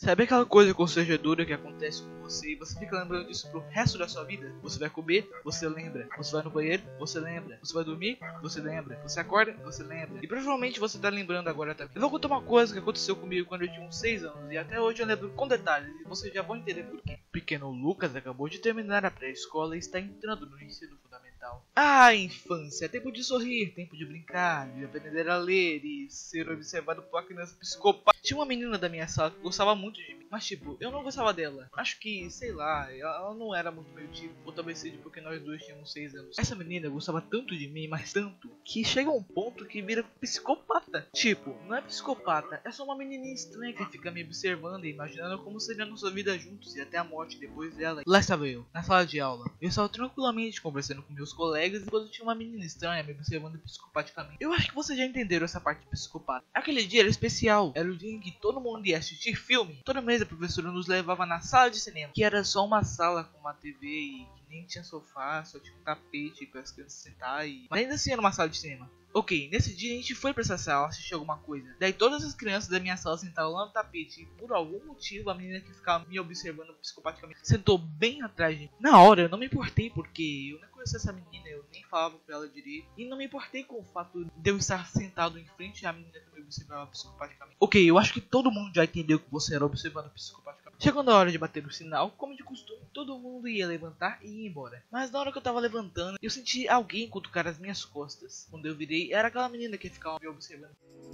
Sabe aquela coisa constrangedora que acontece com você e você fica lembrando disso pro resto da sua vida? Você vai comer, você lembra. Você vai no banheiro, você lembra. Você vai dormir, você lembra. Você acorda, você lembra. E provavelmente você tá lembrando agora também. Eu vou contar uma coisa que aconteceu comigo quando eu tinha uns 6 anos e até hoje eu lembro com detalhes e vocês já vão entender por quê. O pequeno Lucas acabou de terminar a pré-escola e está entrando no ensino fundamental. Ah, infância, tempo de sorrir, tempo de brincar, de aprender a ler e ser observado por uma criança psicopata. Tinha uma menina da minha sala que gostava muito de mim, mas tipo, eu não gostava dela. Acho que, sei lá, ela não era muito meu tipo, ou talvez seja porque nós dois tínhamos 6 anos. Essa menina gostava tanto de mim, mas tanto, que chega um ponto que vira psicopata. Tipo, não é psicopata, é só uma menininha estranha que fica me observando e imaginando como seria a nossa vida juntos e até a morte depois dela. Lá estava eu, na sala de aula. Eu estava tranquilamente conversando com meus colegas enquanto tinha uma menina estranha me observando psicopaticamente. Eu acho que vocês já entenderam essa parte de psicopata. Aquele dia era especial, era o dia em que todo mundo ia assistir filme. Toda mês a professora nos levava na sala de cinema, que era só uma sala com uma TV e que nem tinha sofá, só tinha um tapete para as crianças sentar e... Mas ainda assim era uma sala de cinema. Ok, nesse dia a gente foi pra essa sala assistir alguma coisa. Daí todas as crianças da minha sala sentaram lá no tapete. E por algum motivo a menina que ficava me observando psicopaticamente sentou bem atrás de mim. Na hora eu não me importei porque eu não conhecia essa menina, eu nem falava com ela direito. E não me importei com o fato de eu estar sentado em frente à menina que me observava psicopaticamente. Ok, eu acho que todo mundo já entendeu que você era observado psicopaticamente. Chegando a hora de bater o sinal, como de costume, todo mundo ia levantar e ir embora. Mas na hora que eu tava levantando, eu senti alguém cutucar as minhas costas. Quando eu virei, era aquela menina que ficava me observando.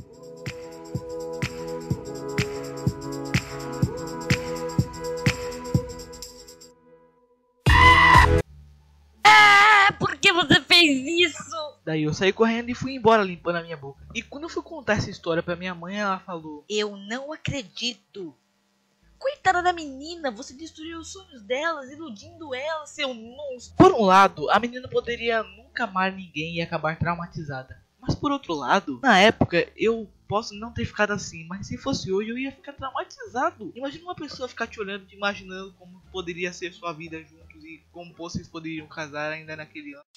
Por que você fez isso? Daí eu saí correndo e fui embora limpando a minha boca. E quando eu fui contar essa história pra minha mãe, ela falou: Eu não acredito. Coitada da menina, você destruiu os sonhos delas, iludindo ela, seu monstro. Por um lado, a menina poderia nunca amar ninguém e acabar traumatizada. Mas por outro lado, na época eu posso não ter ficado assim, mas se fosse hoje eu ia ficar traumatizado. Imagina uma pessoa ficar te olhando, te imaginando como poderia ser sua vida juntos e como vocês poderiam casar ainda naquele ano.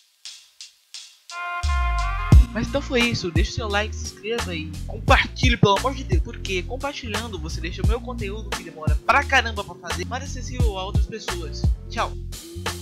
Mas então foi isso, deixa o seu like, se inscreva e compartilhe, pelo amor de Deus. Porque compartilhando você deixa o meu conteúdo, que demora pra caramba pra fazer, mais acessível a outras pessoas. Tchau!